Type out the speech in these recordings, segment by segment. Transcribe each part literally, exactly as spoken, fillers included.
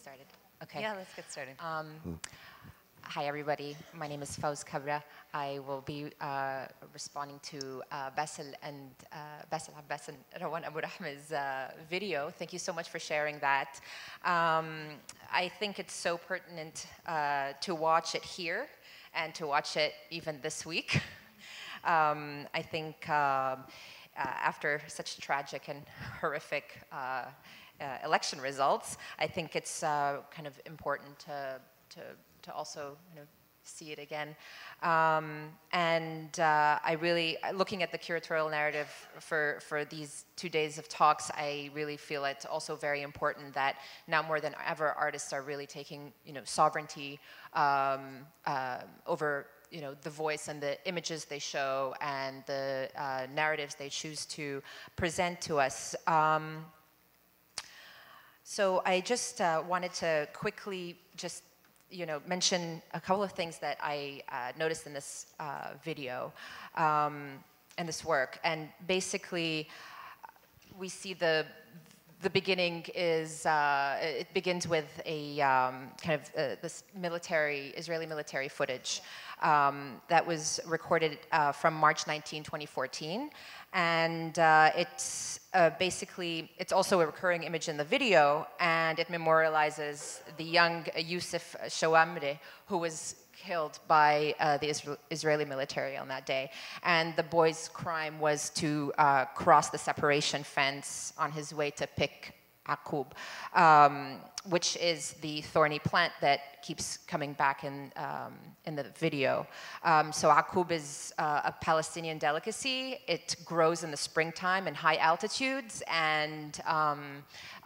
started. Okay. Yeah, let's get started. Um, hi, everybody. My name is Fawz Kabra. I will be uh, responding to uh, Basel and uh, Basel, Abbas and Ruanne Abou-Rahme's uh, video. Thank you so much for sharing that. Um, I think it's so pertinent uh, to watch it here and to watch it even this week. um, I think um, uh, after such tragic and horrific uh, Uh, election results, I think it's uh, kind of important to, to, to also you know, see it again. Um, and uh, I really, looking at the curatorial narrative for, for these two days of talks, I really feel it's also very important that now more than ever, artists are really taking you know, sovereignty um, uh, over you know, the voice and the images they show and the uh, narratives they choose to present to us. Um, So I just uh, wanted to quickly just, you know, mention a couple of things that I uh, noticed in this uh, video um, and this work. And basically, we see the the beginning is uh, it begins with a um, kind of uh, this military Israeli military footage um, that was recorded uh, from March nineteenth, twenty fourteen. And uh, it's uh, basically, it's also a recurring image in the video, and it memorializes the young Yusuf Shawamre, who was killed by uh, the Isra Israeli military on that day. And the boy's crime was to uh, cross the separation fence on his way to pick Aqoub, um, which is the thorny plant that keeps coming back in, um, in the video. Um, so Aqoub is uh, a Palestinian delicacy. It grows in the springtime in high altitudes, and um,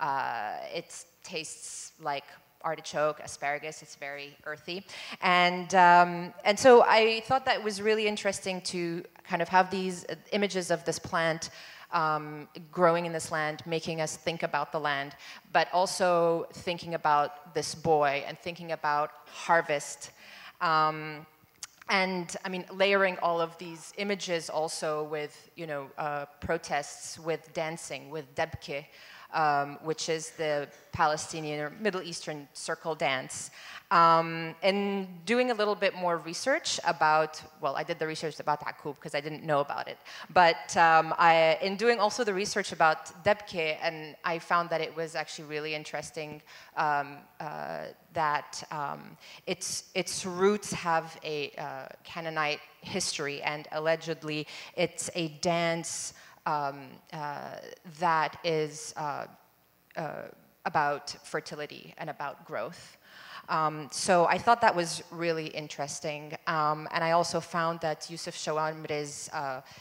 uh, it tastes like artichoke, asparagus. It's very earthy. And, um, and so I thought that it was really interesting to kind of have these images of this plant Um, growing in this land, making us think about the land, but also thinking about this boy and thinking about harvest. Um, and I mean, layering all of these images also with, you know, uh, protests, with dancing, with debke, um, which is the Palestinian or Middle Eastern circle dance. Um, and doing a little bit more research about, well, I did the research about Aqoub because I didn't know about it. But um, I, in doing also the research about debke, and I found that it was actually really interesting um, uh, that um, its, its roots have a uh, Canaanite history, and allegedly it's a dance um, uh, that is uh, uh, about fertility and about growth. Um, so I thought that was really interesting. Um, and I also found that Yusuf Shawamre's uh,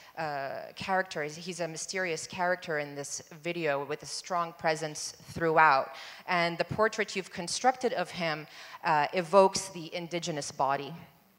uh, character, he's a mysterious character in this video with a strong presence throughout. And the portrait you've constructed of him uh, evokes the indigenous body,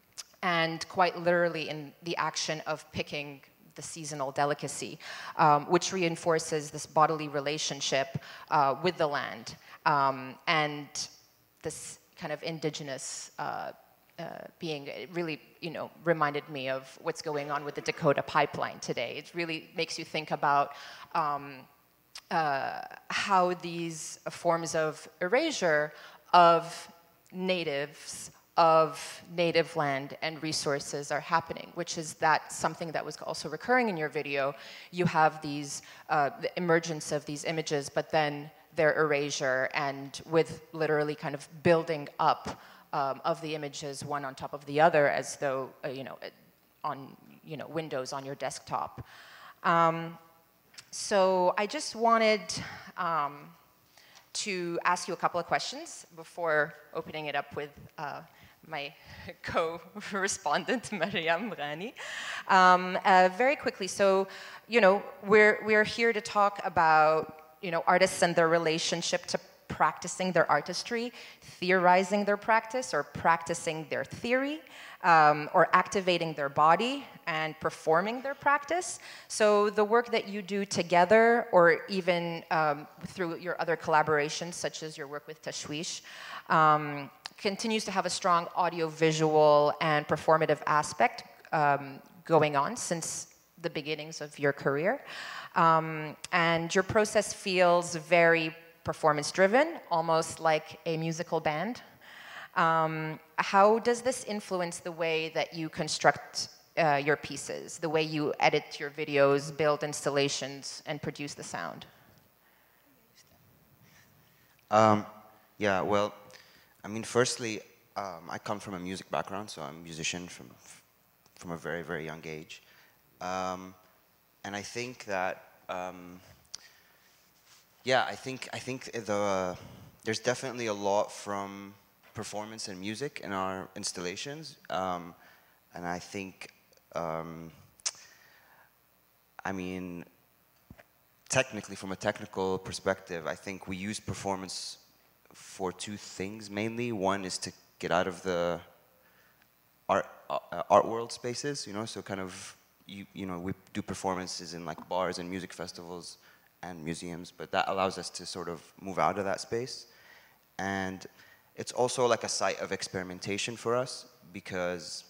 and quite literally in the action of picking the seasonal delicacy, um, which reinforces this bodily relationship uh, with the land. Um, and this kind of indigenous uh, uh, being, it really, you know, reminded me of what's going on with the Dakota pipeline today. It really makes you think about um, uh, how these forms of erasure of natives, of native land and resources are happening, which is that something that was also recurring in your video. You have these, uh, the emergence of these images, but then their erasure, and with literally kind of building up um, of the images one on top of the other, as though, uh, you know, on, you know, Windows on your desktop. Um, so I just wanted um, to ask you a couple of questions before opening it up with uh, my co-respondent, Mariam, Ghani. Um, uh, very quickly, so, you know, we're, we're here to talk about you know, artists and their relationship to practicing their artistry, theorizing their practice, or practicing their theory, um, or activating their body and performing their practice. So the work that you do together, or even um, through your other collaborations, such as your work with Tashwish, um, continues to have a strong audio-visual and performative aspect um, going on since the beginnings of your career. Um, and your process feels very performance-driven, almost like a musical band. Um, how does this influence the way that you construct uh, your pieces, the way you edit your videos, build installations, and produce the sound? Um, yeah, well, I mean, firstly, um, I come from a music background, so I'm a musician from, from a very, very young age. Um, and I think that, um, yeah, I think, I think the, uh, there's definitely a lot from performance and music in our installations. Um, and I think, um, I mean, technically, from a technical perspective, I think we use performance for two things mainly. One is to get out of the art, uh, art world spaces, you know, so kind of, you, you know, we do performances in like bars and music festivals and museums, but that allows us to sort of move out of that space. And it's also like a site of experimentation for us because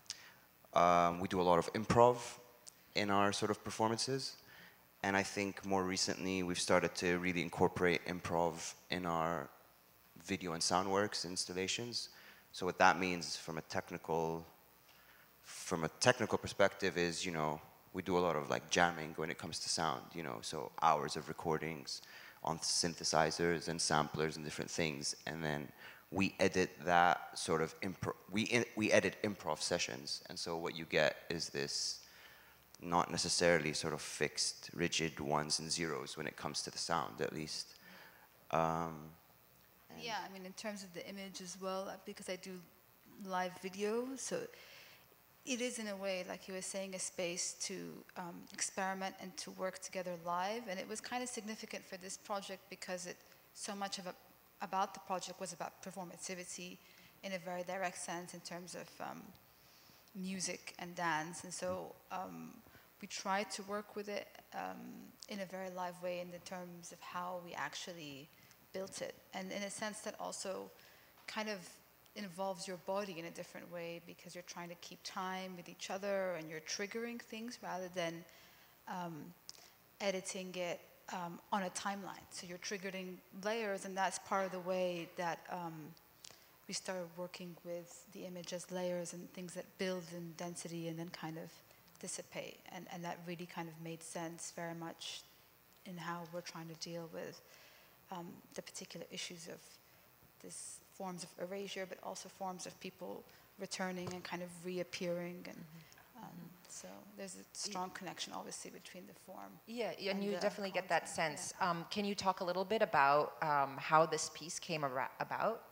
um, we do a lot of improv in our sort of performances. And I think more recently we've started to really incorporate improv in our video and sound works installations. So what that means from a technical, from a technical perspective is, you know, we do a lot of like jamming when it comes to sound, you know, so hours of recordings on synthesizers and samplers and different things, and then we edit that sort of improv, we, in, we edit improv sessions, and so what you get is this not necessarily sort of fixed, rigid ones and zeros when it comes to the sound, at least. Um, yeah, I mean, in terms of the image as well, because I do live video, so it is in a way, like you were saying, a space to um, experiment and to work together live. And it was kind of significant for this project because it, so much of a, about the project was about performativity in a very direct sense in terms of um, music and dance. And so um, we tried to work with it um, in a very live way in the terms of how we actually built it. And in a sense that also kind of involves your body in a different way because you're trying to keep time with each other and you're triggering things rather than um, editing it um, on a timeline. So you're triggering layers, and that's part of the way that um, we started working with the image as layers and things that build in density and then kind of dissipate. And, and that really kind of made sense very much in how we're trying to deal with um, the particular issues of this forms of erasure, but also forms of people returning and kind of reappearing. And mm-hmm. um, so there's a strong connection, obviously, between the form. Yeah, and, and you definitely content. get that sense. Yeah. Um, can you talk a little bit about um, how this piece came about?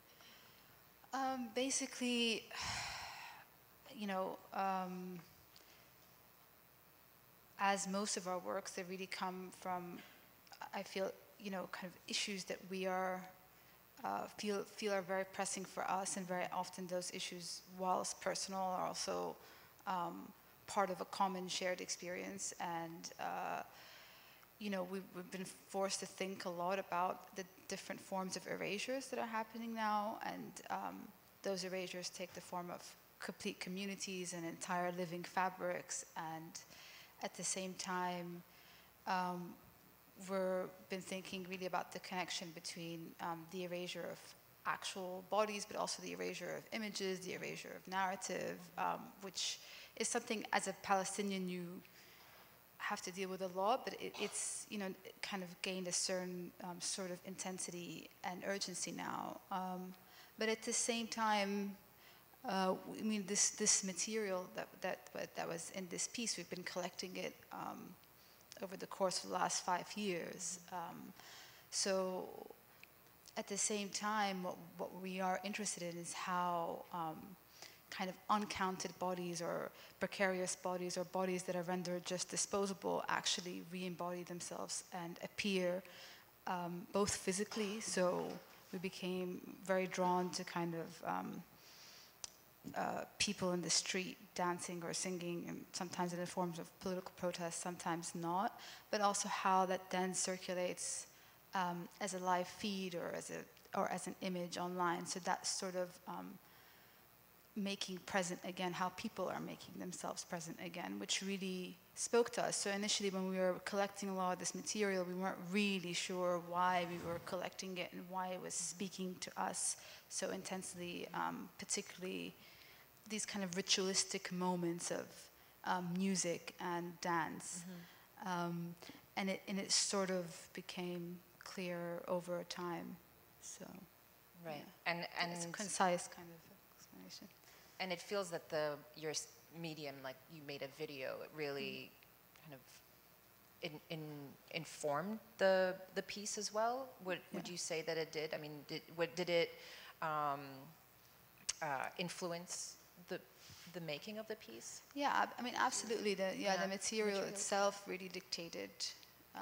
Um, basically, you know, um, as most of our works, they really come from, I feel, you know, kind of issues that we are Uh, feel feel are very pressing for us, and very often those issues, whilst personal, are also um, part of a common shared experience. And uh, you know, we've, we've been forced to think a lot about the different forms of erasures that are happening now, and um, those erasures take the form of complete communities and entire living fabrics. And at the same time, um, we've been thinking really about the connection between um, the erasure of actual bodies, but also the erasure of images, the erasure of narrative, um, which is something as a Palestinian you have to deal with a lot, but it, it's, you know, it kind of gained a certain um, sort of intensity and urgency now. Um, but at the same time, uh, I mean, this, this material that, that, that was in this piece, we've been collecting it um, over the course of the last five years. Um, so at the same time, what, what we are interested in is how um, kind of uncounted bodies or precarious bodies or bodies that are rendered just disposable actually re-embody themselves and appear um, both physically. So we became very drawn to kind of um, Uh, people in the street dancing or singing, and sometimes in the forms of political protest, sometimes not, but also how that then circulates um, as a live feed or as a or as an image online. So that sort of um, making present again, how people are making themselves present again, which really spoke to us. So initially when we were collecting a lot of this material, we weren't really sure why we were collecting it and why it was speaking to us so intensely, um, particularly these kind of ritualistic moments of um, music and dance. Mm-hmm. um, and, it, and it sort of became clear over time. So, right. Yeah. And, and it's a concise kind of explanation. And it feels that the your medium, like you made a video, it really kind of in, in, informed the the piece as well. Would yeah. would you say that it did? I mean, did what did it um, uh, influence the the making of the piece? Yeah, I mean, absolutely. The yeah, yeah. the material, material itself really dictated. Um,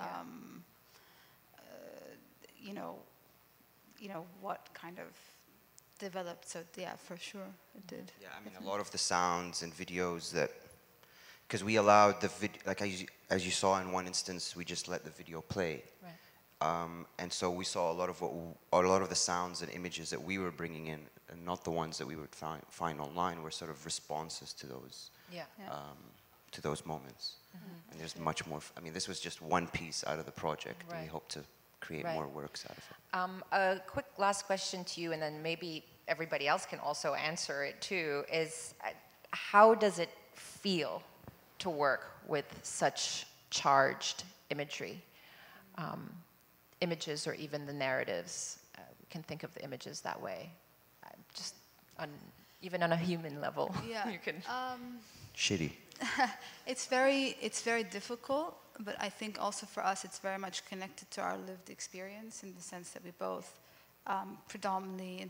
yeah. uh, you know, you know what kind of developed. So yeah, for sure it did. Yeah, I mean a lot of the sounds and videos that, because we allowed the video, like as you, as you saw in one instance, we just let the video play. Right. Um, and so we saw a lot of what, w- a lot of the sounds and images that we were bringing in, and not the ones that we would find, find online, were sort of responses to those, yeah. Yeah. Um, to those moments. Mm-hmm. And there's much more. F- I mean, this was just one piece out of the project, Right. and we hope to create Right. more works out of it. Um, a quick last question to you, and then maybe everybody else can also answer it too, is uh, how does it feel to work with such charged imagery? Um, images or even the narratives. Uh, we can think of the images that way. Uh, just on, even on a human level. Yeah. you can. Um, Shitty. it's very, it's very difficult, but I think also for us it's very much connected to our lived experience in the sense that we both um, predominantly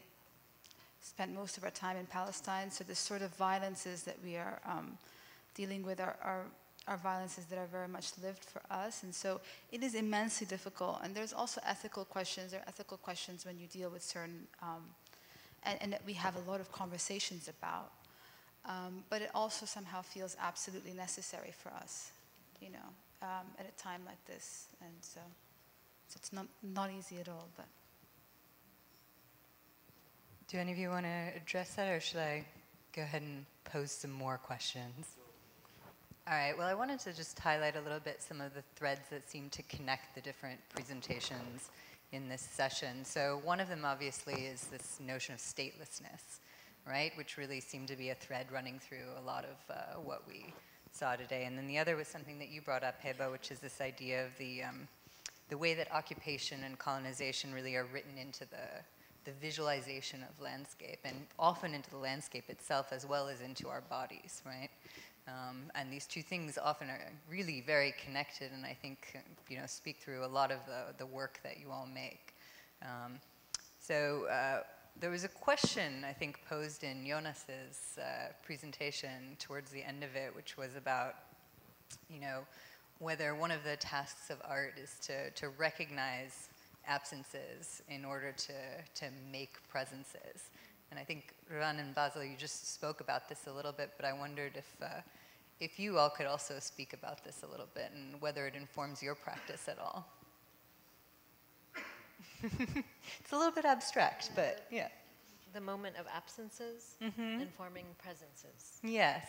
spent most of our time in Palestine. So the sort of violences that we are um, dealing with are, are, are violences that are very much lived for us. And so it is immensely difficult. And there's also ethical questions. There are ethical questions when you deal with certain, um, and, and that we have a lot of conversations about. Um, but it also somehow feels absolutely necessary for us, you know, um, at a time like this. And so, so it's not, not easy at all, but. Do any of you want to address that, or should I go ahead and pose some more questions? All right, well, I wanted to just highlight a little bit some of the threads that seem to connect the different presentations in this session. So one of them, obviously, is this notion of statelessness, right, which really seemed to be a thread running through a lot of uh, what we saw today. And then the other was something that you brought up, Heba, which is this idea of the, um, the way that occupation and colonization really are written into the the visualization of landscape, and often into the landscape itself as well as into our bodies, right? Um, and these two things often are really very connected, and I think, you know, speak through a lot of the, the work that you all make. Um, so uh, there was a question, I think, posed in Jonas's uh, presentation towards the end of it, which was about, you know, whether one of the tasks of art is to, to recognize absences in order to, to make presences. And I think, Ruanne and Basel, you just spoke about this a little bit, but I wondered if, uh, if you all could also speak about this a little bit and whether it informs your practice at all. It's a little bit abstract, but yeah. The moment of absences Mm-hmm. informing presences. Yes.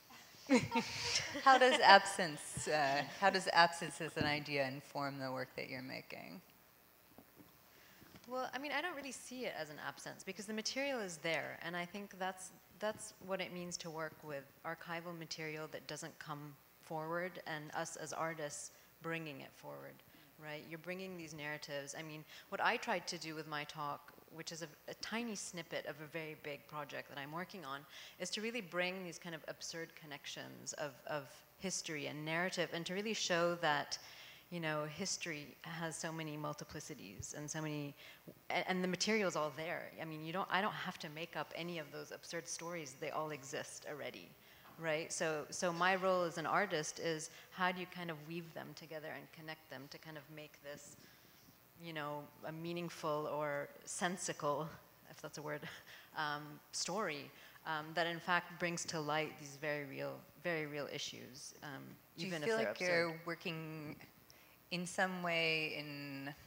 How does absence, uh, how does absence as an idea inform the work that you're making? Well, I mean, I don't really see it as an absence because the material is there, and I think that's that's what it means to work with archival material that doesn't come forward, and us as artists bringing it forward, right? You're bringing these narratives. I mean, what I tried to do with my talk, which is a, a tiny snippet of a very big project that I'm working on, is to really bring these kind of absurd connections of, of history and narrative, and to really show that, you know, history has so many multiplicities and so many, and, and the material's all there. I mean, you don't, I don't have to make up any of those absurd stories. They all exist already, right? So, so my role as an artist is how do you kind of weave them together and connect them to kind of make this, you know, a meaningful or sensical, if that's a word, um, story um, that in fact brings to light these very real, very real issues, um, Do you even feel if they're like absurd. you're working in some way in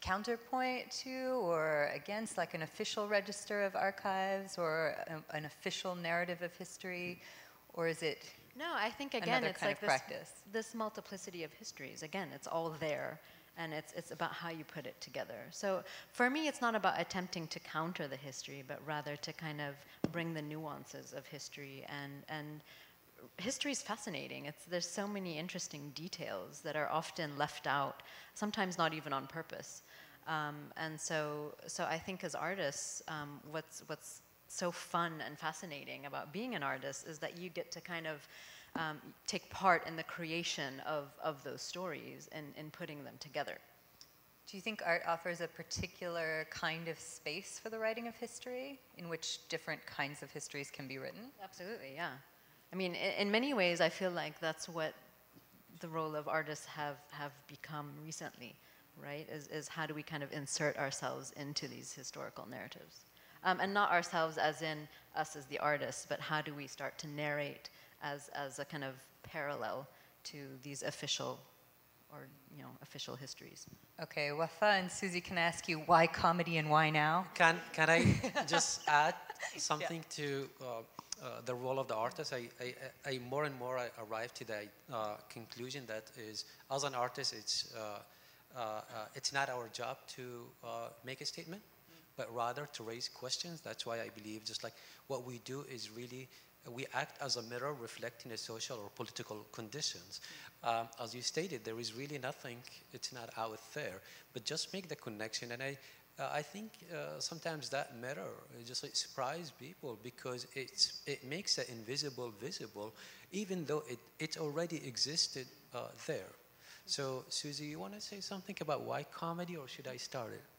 counterpoint to or against, like an official register of archives or a, an official narrative of history, or is it No, I think again another it's kind like of this, practice? this multiplicity of histories. Again, it's all there, and it's it's about how you put it together. So for me, it's not about attempting to counter the history, but rather to kind of bring the nuances of history. And and history is fascinating. It's there's so many interesting details that are often left out, sometimes not even on purpose. Um, and so so I think as artists, um, what's what's so fun and fascinating about being an artist is that you get to kind of um, take part in the creation of, of those stories and, and putting them together. Do you think art offers a particular kind of space for the writing of history in which different kinds of histories can be written? Absolutely, yeah. I mean, in, in many ways, I feel like that's what the role of artists have, have become recently, right? Is, is how do we kind of insert ourselves into these historical narratives? Um, and not ourselves as in us as the artists, but how do we start to narrate as, as a kind of parallel to these official or, you know, official histories. Okay, Wafaa and Suzie, can I ask you why comedy and why now? Can, can I just add something yeah. to uh, uh, the role of the artist? I, I, I more and more I arrive to the uh, conclusion that is, as an artist, it's, uh, uh, uh, it's not our job to uh, make a statement, but rather to raise questions. That's why I believe just like what we do is really, we act as a mirror reflecting the social or political conditions. Um, as you stated, there is really nothing, it's not out there, but just make the connection. And I, uh, I think uh, sometimes that mirror just like surprise people because it's, it makes the invisible visible, even though it, it already existed uh, there. So Suzie, you want to say something about why comedy, or should I start it?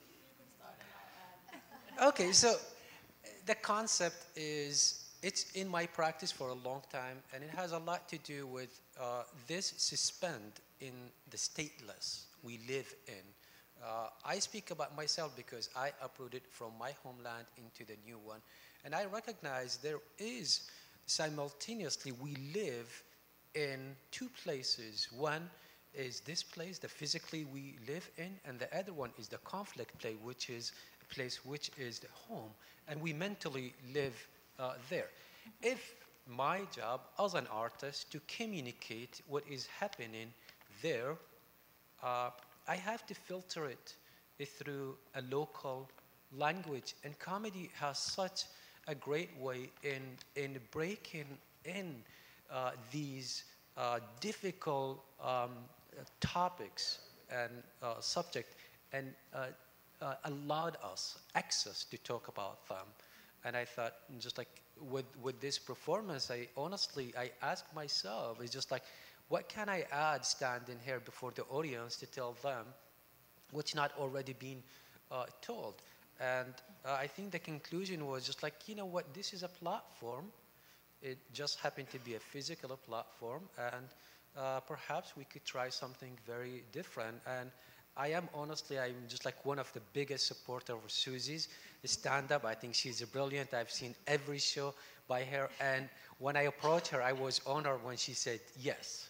Okay, so the concept is, it's in my practice for a long time, and it has a lot to do with uh, this suspend in the stateless we live in. Uh, I speak about myself because I uprooted from my homeland into the new one, and I recognize there is simultaneously we live in two places. One is this place, the physically we live in, and the other one is the conflict place, which is a place which is the home, and we mentally live uh, there. If my job as an artist to communicate what is happening there, uh, I have to filter it through a local language, and comedy has such a great way in, in breaking in uh, these uh, difficult um, topics and uh, subject, and uh, uh, allowed us access to talk about them. And I thought, just like with with this performance, I honestly I asked myself, it's just like, what can I add standing here before the audience to tell them what's not already been uh, told? And uh, I think the conclusion was just like, you know what, this is a platform. It just happened to be a physical platform, and uh, perhaps we could try something very different. And I am honestly, I'm just like one of the biggest supporters of Suzie's stand-up. I think she's brilliant. I've seen every show by her, and when I approached her, I was honored when she said yes.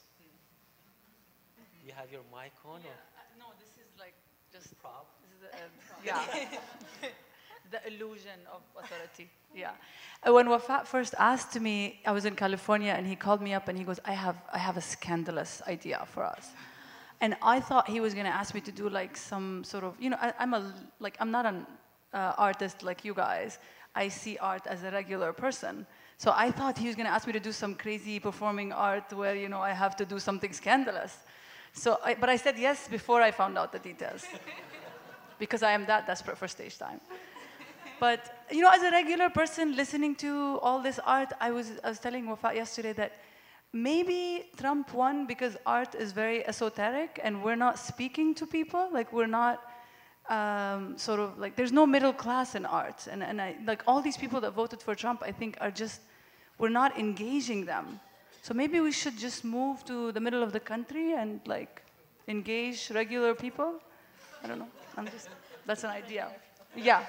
You have your mic on? Yeah, or? uh, no, this is like just prop. This is a, yeah, the illusion of authority. Yeah. Uh, when Wafaa first asked me, I was in California, and he called me up and he goes, "I have, I have a scandalous idea for us." And I thought he was going to ask me to do like some sort of, you know, I, I'm a like I'm not an uh, artist like you guys. I see art as a regular person. So I thought he was going to ask me to do some crazy performing art where, you know, I have to do something scandalous. So, I, but I said yes before I found out the details, because I am that desperate for stage time. But, you know, as a regular person listening to all this art, I was, I was telling Wafaa yesterday that maybe Trump won because art is very esoteric and we're not speaking to people. Like, we're not um, sort of, like, there's no middle class in art. And, and I, like, all these people that voted for Trump, I think, are just, we're not engaging them. So maybe we should just move to the middle of the country and, like, engage regular people? I don't know. I'm just, that's an idea. Yeah.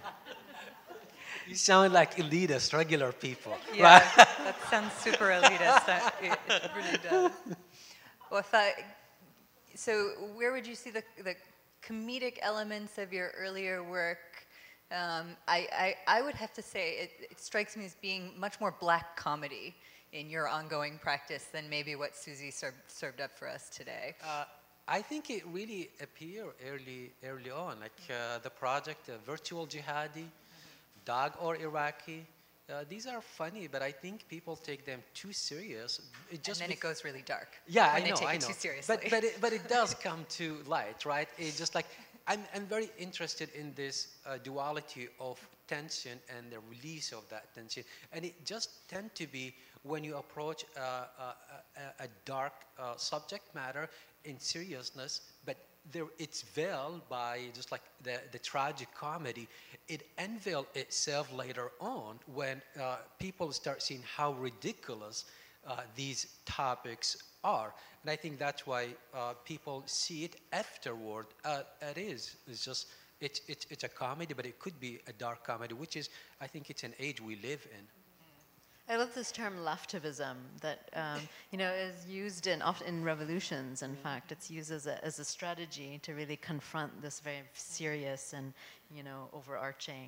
You sound like elitist, regular people. Yeah, that sounds super elitist. It, it really does. Well, if I, so where would you see the, the comedic elements of your earlier work. Um, I, I, I would have to say it, it strikes me as being much more black comedy in your ongoing practice than maybe what Suzie served, served up for us today. Uh, I think it really appeared early, early on, like uh, the project uh, Virtual Jihadi, mm-hmm. Dog or Iraqi. Uh, these are funny, but I think people take them too serious. It just and then it goes really dark. Yeah, when I know, they take I it know. too seriously. But but it, but it does come to light, right? It's just like I'm I'm very interested in this uh, duality of tension and the release of that tension, and it just tend to be when you approach uh, a, a, a dark uh, subject matter in seriousness, but there, it's veiled by just like the, the tragic comedy. It unveils itself later on when uh, people start seeing how ridiculous uh, these topics are. And I think that's why uh, people see it afterward. Uh, it is. It's just, it's, it's, it's a comedy, but it could be a dark comedy, which is, I think it's an age we live in. I love this term leftivism that um, you know is used in often in revolutions. In fact, it's used as a as a strategy to really confront this very serious and you know overarching.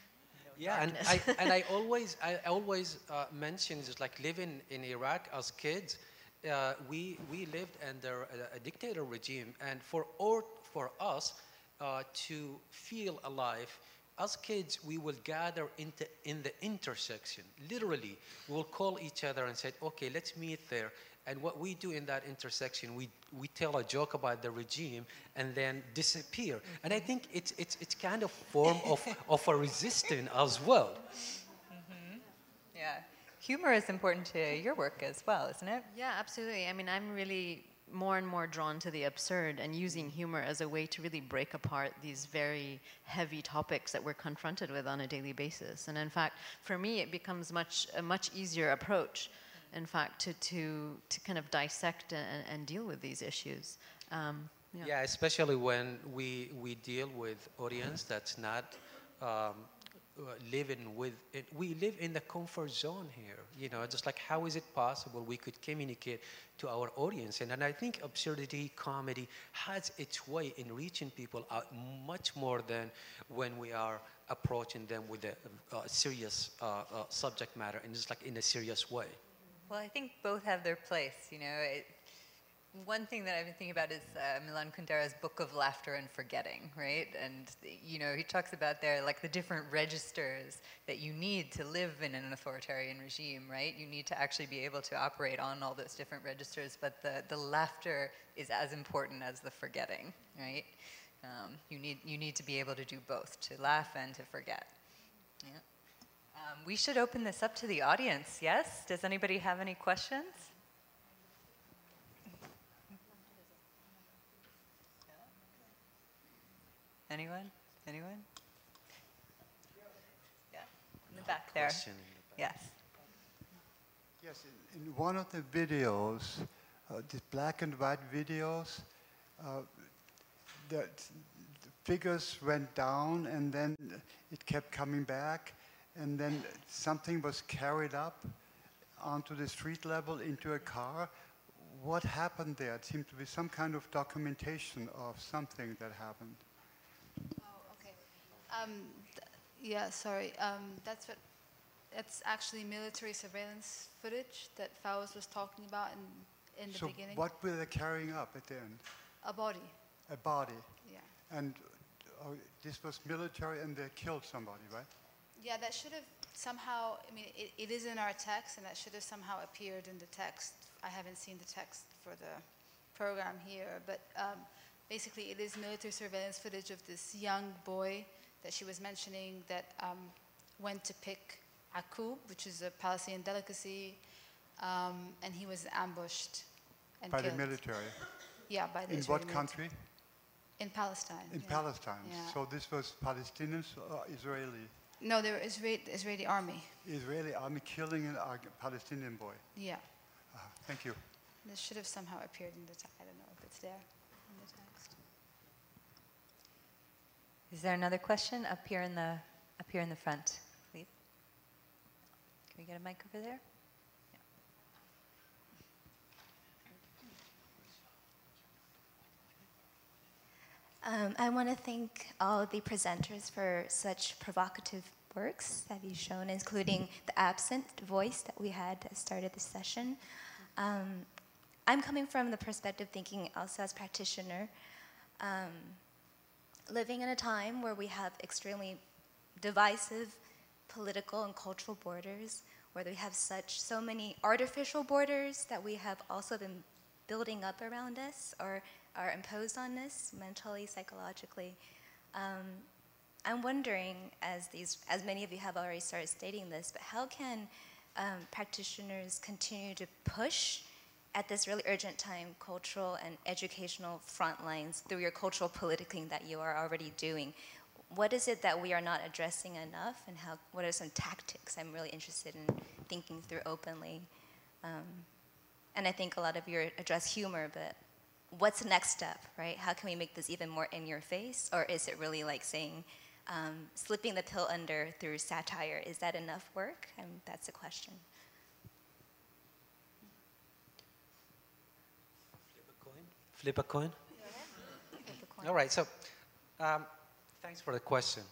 You know, yeah, darkness. and I and I always I always uh, mention just like living in Iraq as kids, uh, we we lived under a, a dictator regime, and for or for us uh, to feel alive. As kids, we will gather into, in the intersection. Literally, we will call each other and say, okay, let's meet there. And what we do in that intersection, we, we tell a joke about the regime and then disappear. And I think it's, it's, it's kind of form of, of a resistance as well. Mm-hmm. Yeah. Humor is important to your work as well, isn't it? Yeah, absolutely. I mean, I'm really more and more drawn to the absurd and using humor as a way to really break apart these very heavy topics that we're confronted with on a daily basis. And in fact, for me, it becomes much a much easier approach, in fact, to to, to kind of dissect and, and deal with these issues. Um, yeah. yeah, especially when we we deal with audience that's not um, Uh, living with it. We live in the comfort zone here, you know, just like how is it possible we could communicate to our audience? And, and I think absurdity comedy has its way in reaching people out much more than when we are approaching them with a, a serious uh, uh, subject matter and just like in a serious way. Well, I think both have their place, you know. It, One thing that I've been thinking about is uh, Milan Kundera's Book of Laughter and Forgetting, right? And, you know, he talks about there, like, the different registers that you need to live in an authoritarian regime, right? You need to actually be able to operate on all those different registers, but the, the laughter is as important as the forgetting, right? Um, you need, you need to be able to do both, to laugh and to forget. Yeah. Um, we should open this up to the audience, yes? Does anybody have any questions? Anyone? Anyone? Yeah, in the back there. Question in the back. Yes. Yes, in, in one of the videos, uh, the black and white videos, uh, the, the figures went down and then it kept coming back, and then something was carried up onto the street level into a car. What happened there? It seemed to be some kind of documentation of something that happened. Oh, okay. Um, th- yeah, sorry. Um, that's what. It's actually military surveillance footage that Fawz was talking about in in the so beginning. what were they carrying up at the end? A body. A body. Yeah. And uh, this was military, and they killed somebody, right? Yeah, that should have somehow. I mean, it, it is in our text, and that should have somehow appeared in the text. I haven't seen the text for the program here, but. Um, Basically, it is military surveillance footage of this young boy that she was mentioning that um, went to pick akub, which is a Palestinian delicacy, um, and he was ambushed and by killed. the military. Yeah, by the In Israeli what military. country? In Palestine. In yeah. Palestine. Yeah. So this was Palestinians or Israeli? No, they were Israeli, Israeli army. Israeli army killing a uh, Palestinian boy. Yeah. Uh, thank you. This should have somehow appeared in the text. I don't know if it's there in the text. Is there another question up here in the up here in the front, please? Can we get a mic over there? Yeah. Um, I want to thank all the presenters for such provocative works that you've shown, including the absent voice that we had that started the session. Um, I'm coming from the perspective thinking also as practitioner, um, living in a time where we have extremely divisive political and cultural borders, where we have such so many artificial borders that we have also been building up around us or are imposed on us mentally, psychologically. Um, I'm wondering, as these, as many of you have already started stating this, but how can um, practitioners continue to push at this really urgent time cultural and educational front lines through your cultural politicking that you are already doing? What is it that we are not addressing enough, and how, what are some tactics I'm really interested in thinking through openly? Um, and I think a lot of you address humor, but what's the next step, right? How can we make this even more in your face? Or is it really like saying, um, slipping the pill under through satire? Is that enough work? And that's the question. Flip a coin? Flip a coin? Yeah. Flip a coin. All right, so um, thanks for the question.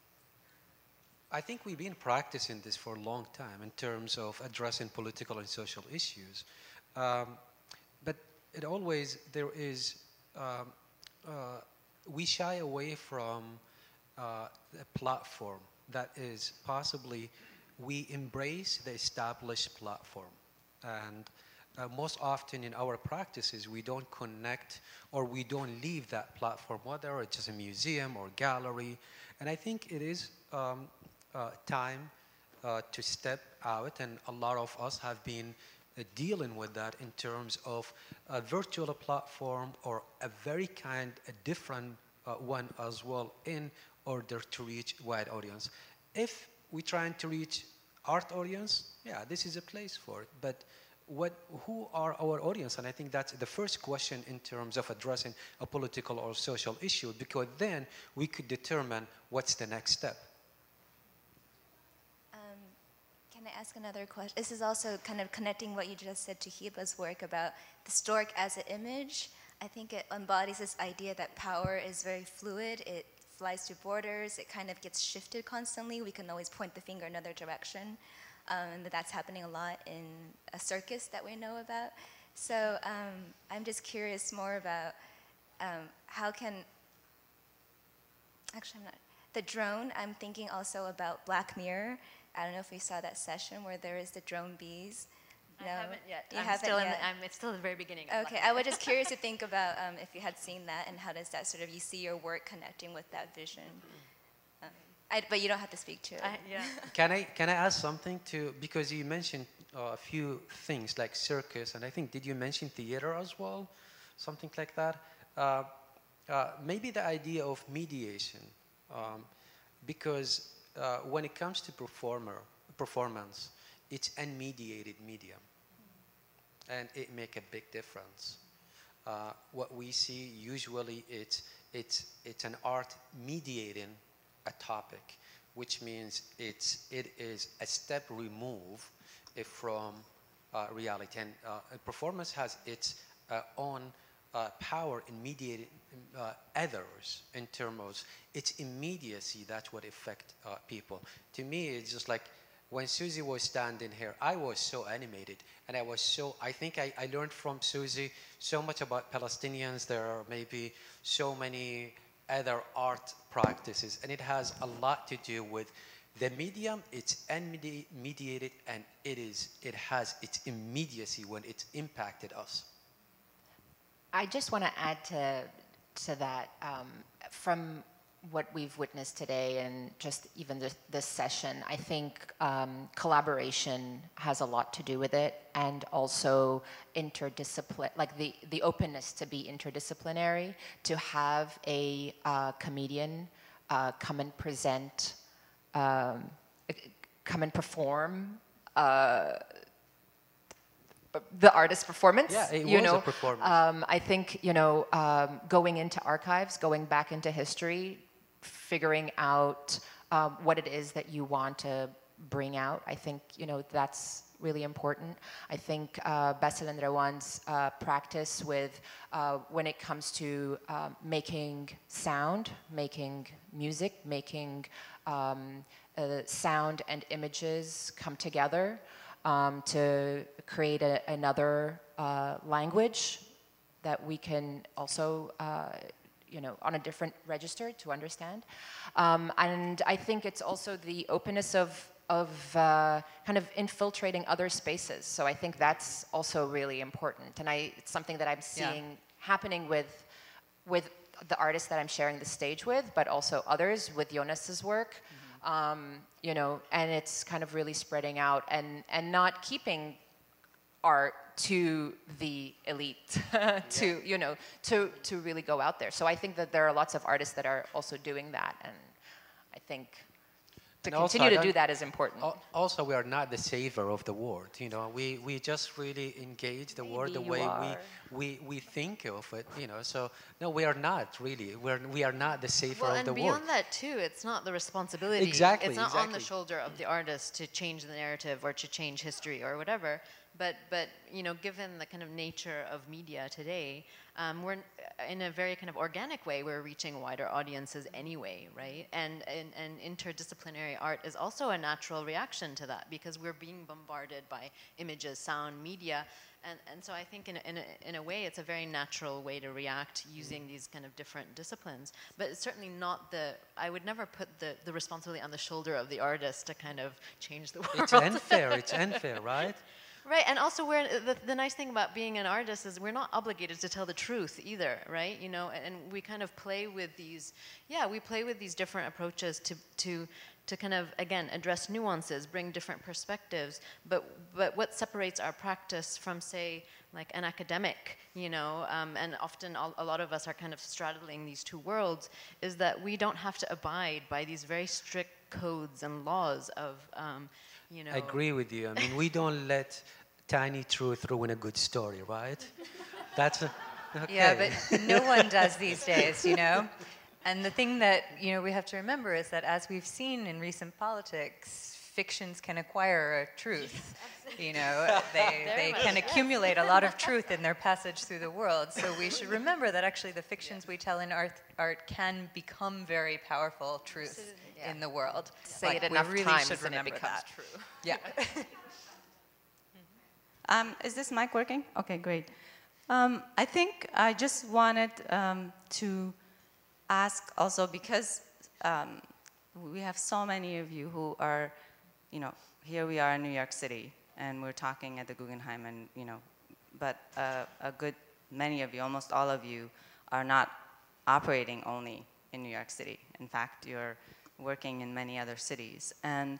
I think we've been practicing this for a long time in terms of addressing political and social issues. Um, but it always, there is, um, uh, we shy away from uh, a platform that is possibly, we embrace the established platform. And uh, most often in our practices, we don't connect or we don't leave that platform, whether it's just a museum or gallery. And I think it is um, uh, time uh, to step out, and a lot of us have been Uh, dealing with that in terms of a virtual platform or a very kind, a different uh, one as well in order to reach wide audience. If we're trying to reach art audience, yeah, this is a place for it. But what, who are our audience? And I think that's the first question in terms of addressing a political or social issue, because then we could determine what's the next step. Can I ask another question? This is also kind of connecting what you just said to Heba's work about the stork as an image. I think it embodies this idea that power is very fluid. It flies through borders. It kind of gets shifted constantly. We can always point the finger in another direction. Um, and that's happening a lot in a circus that we know about. So um, I'm just curious more about um, how can, actually I'm not, the drone, I'm thinking also about Black Mirror. I don't know if we saw that session where there is the drone bees. I No, haven't yet. You I'm haven't still yet. In the, I'm, it's still at the very beginning. Of Okay, I was just curious to think about um, if you had seen that, and how does that sort of, you see your work connecting with that vision. Um, I, but you don't have to speak to it. I, yeah. Can I, can I ask something to, because you mentioned uh, a few things like circus, and I think, did you mention theater as well? Something like that? Uh, uh, maybe the idea of mediation, um, because uh, when it comes to performer, performance, it's unmediated medium, and it make a big difference. Uh, what we see usually, it's, it's, it's an art mediating a topic, which means it's, it is a step remove from uh, reality. And uh, a performance has its uh, own uh, power in mediating uh, others in terms of its immediacy. That's what affects uh, people. To me, it's just like when Suzie was standing here, I was so animated, and I was so, I think I, I learned from Suzie so much about Palestinians. There are maybe so many other art practices, and it has a lot to do with the medium. It's unmediated, and it is, it has its immediacy when it's impacted us. I just want to add to, to that, um, from what we've witnessed today and just even this, this session, I think um, collaboration has a lot to do with it, and also interdiscipline, like the, the openness to be interdisciplinary, to have a uh, comedian uh, come and present, um, come and perform uh, the artist performance. Yeah, it you was know, a performance. Um, I think, you know, um, going into archives, going back into history, figuring out um, what it is that you want to bring out. I think, you know, that's really important. I think uh, Basel and Ruanne's uh, practice with, uh, when it comes to uh, making sound, making music, making um, uh, sound and images come together um, to create a, another uh, language that we can also uh, you know, on a different register to understand. Um, and I think it's also the openness of, of uh, kind of infiltrating other spaces. So I think that's also really important. And I, it's something that I'm seeing yeah. happening with, with the artists that I'm sharing the stage with, but also others with Jonas's work. Mm-hmm. um, you know, and it's kind of really spreading out and, and not keeping art to the elite, to yeah. you know, to to really go out there. So I think that there are lots of artists that are also doing that, and I think to and continue also, to do that is important. Also, we are not the savior of the world. You know, we we just really engage the Maybe world the way are. we we we think of it. You know, so no, we are not really. We're we are not the savior well, of the and world. beyond that too, it's not the responsibility. Exactly. It's not exactly. on the shoulder of the artist to change the narrative or to change history or whatever. But, but you know, given the kind of nature of media today, um, we're in a very kind of organic way, we're reaching wider audiences anyway, right? And, and, and interdisciplinary art is also a natural reaction to that because we're being bombarded by images, sound, media. And, and so I think in a, in, a, in a way, it's a very natural way to react using these kind of different disciplines. But it's certainly not the, I would never put the, the responsibility on the shoulder of the artist to kind of change the world. It's unfair, it's unfair, right? Right, and also we're, the, the nice thing about being an artist is we're not obligated to tell the truth either, right? You know, and we kind of play with these, yeah, we play with these different approaches to, to, to kind of, again, address nuances, bring different perspectives, but, but what separates our practice from, say, like an academic, you know, um, and often all, a lot of us are kind of straddling these two worlds, is that we don't have to abide by these very strict codes and laws of, um, you know. I agree with you. I mean, we don't let tiny truth ruin a good story, right? That's a, okay. Yeah, but no one does these days, you know? And the thing that, you know, we have to remember is that as we've seen in recent politics, fictions can acquire a truth. You know, they, they can accumulate a lot of truth in their passage through the world. So we should remember that actually the fictions we tell in art, art can become very powerful truths yeah. in the world. Say like, it enough we really times should and it remember becomes that. true. Yeah. um, is this mic working? Okay, great. Um, I think I just wanted um, to ask also because um, we have so many of you who are, you know, here we are in New York City, and we're talking at the Guggenheim, and you know, but uh, a good many of you, almost all of you, are not operating only in New York City. In fact, you're working in many other cities, and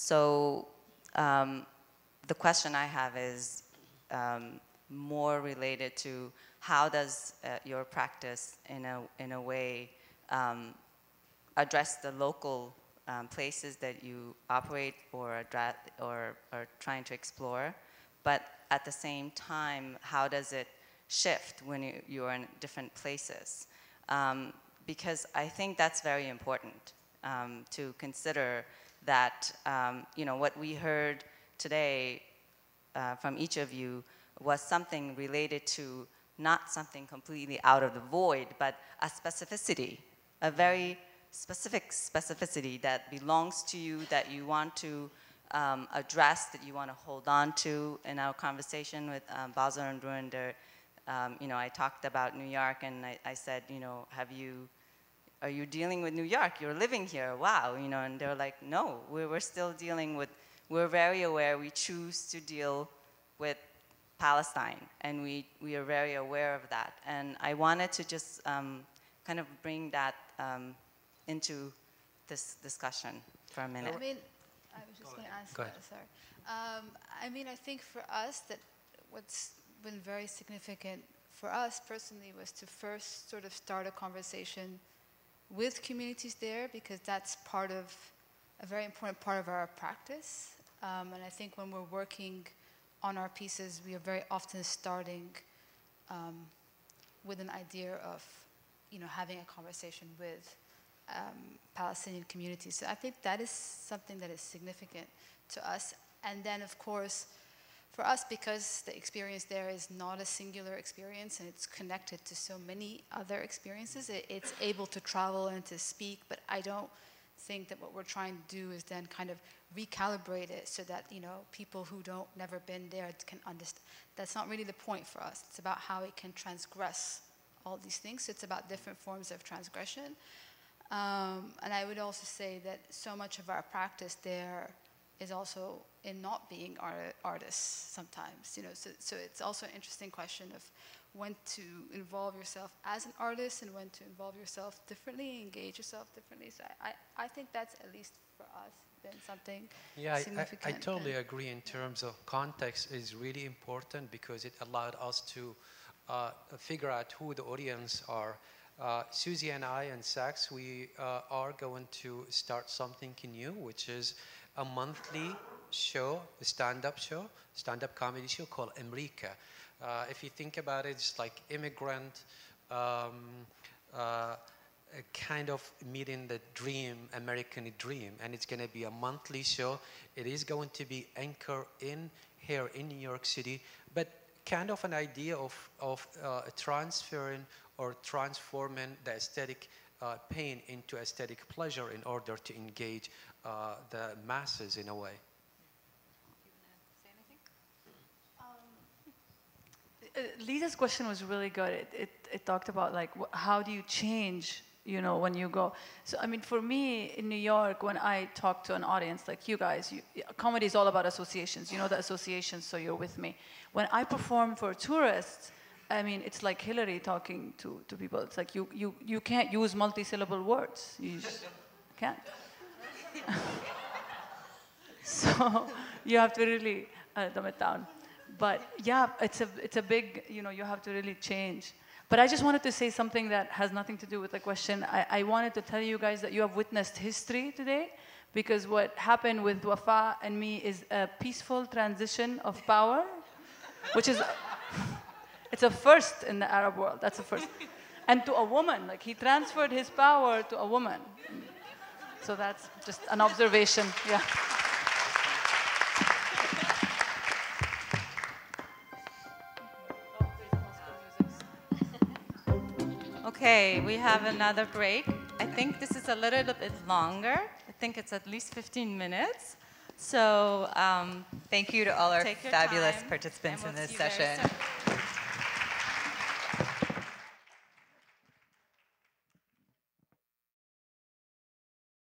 so um, the question I have is um, more related to how does uh, your practice, in a in a way, um, address the local Um, places that you operate or address or are trying to explore, but at the same time, how does it shift when you, you are in different places? Um, because I think that's very important um, to consider that, um, you know, what we heard today uh, from each of you was something related to not something completely out of the void, but a specificity, a very specific specificity that belongs to you, that you want to um, address, that you want to hold on to. In our conversation with um, Basel and Ruanne, um, you know, I talked about New York, and I, I said, you know, have you, are you dealing with New York? You're living here, wow, you know, and they're like, no, we're, we're still dealing with, we're very aware, we choose to deal with Palestine, and we, we are very aware of that. And I wanted to just um, kind of bring that um, into this discussion for a minute. I mean, I was just going to ask, Go ahead. uh, sorry. Um, I mean, I think for us that what's been very significant for us personally was to first sort of start a conversation with communities there, because that's part of, a very important part of our practice. Um, and I think when we're working on our pieces, we are very often starting um, with an idea of, you know, having a conversation with Um, Palestinian communities. So I think that is something that is significant to us. And then, of course, for us, because the experience there is not a singular experience and it's connected to so many other experiences, it, it's able to travel and to speak, but I don't think that what we're trying to do is then kind of recalibrate it so that, you know, people who don't never been there can understand. That's not really the point for us. It's about how it can transgress all these things. So it's about different forms of transgression. Um, and I would also say that so much of our practice there is also in not being art artists sometimes, you know, so, so it's also an interesting question of when to involve yourself as an artist and when to involve yourself differently, engage yourself differently. So I, I, I think that's, at least for us, been something yeah, significant. I, I, I totally agree in terms of context is really important because it allowed us to uh, figure out who the audience are. Uh, Suzie and I and Sax, we uh, are going to start something new, which is a monthly show, a stand-up show, stand-up comedy show called America. Uh, if you think about it, it's like immigrant, um, uh, kind of meeting the dream, American dream, and it's going to be a monthly show. It is going to be anchored in here in New York City, but kind of an idea of, of uh, transferring or transforming the aesthetic uh, pain into aesthetic pleasure in order to engage uh, the masses in a way. Uh, Liza's question was really good. It, it, it talked about like wh how do you change, you know, when you go. So I mean, for me in New York, when I talk to an audience like you guys, you, comedy is all about associations. You know the associations, so you're with me. When I perform for tourists, I mean, it's like Hillary talking to, to people. It's like you, you, you can't use multi-syllable words. You just can't. So you have to really uh, dumb it down. But yeah, it's a, it's a big, you know, you have to really change. But I just wanted to say something that has nothing to do with the question. I, I wanted to tell you guys that you have witnessed history today, because what happened with Wafaa and me is a peaceful transition of power, which is, it's a first in the Arab world. That's a first. And to a woman, like he transferred his power to a woman. So that's just an observation, yeah. Okay, we have another break. I think this is a little bit longer. I think it's at least fifteen minutes. So um, thank you to all our take your fabulous time, participants and in we'll this see you very session. soon.